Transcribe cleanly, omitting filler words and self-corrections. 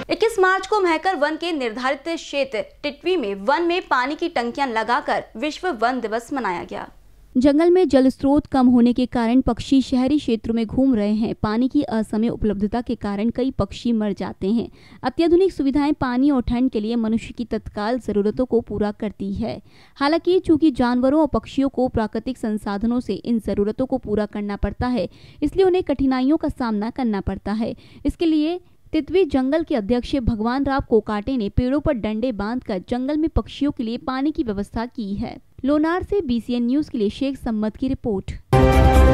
21 मार्च को महकर वन के निर्धारित क्षेत्र टिटवी में वन में पानी की टंकियां लगाकर विश्व वन दिवस मनाया गया। जंगल में जल स्रोत कम होने के कारण पक्षी शहरी क्षेत्रों में घूम रहे हैं। पानी की असमय उपलब्धता के कारण कई पक्षी मर जाते हैं। अत्याधुनिक सुविधाएं पानी और ठंड के लिए मनुष्य की तत्काल जरूरतों को पूरा करती है। हालांकि चूंकि जानवरों और पक्षियों को प्राकृतिक संसाधनों से इन जरूरतों को पूरा करना पड़ता है, इसलिए उन्हें कठिनाइयों का सामना करना पड़ता है। इसके लिए टिटवी जंगल के अध्यक्ष भगवान राव कोकाटे ने पेड़ों पर डंडे बांधकर जंगल में पक्षियों के लिए पानी की व्यवस्था की है। लोनार से BCN न्यूज के लिए शेख सम्मत की रिपोर्ट।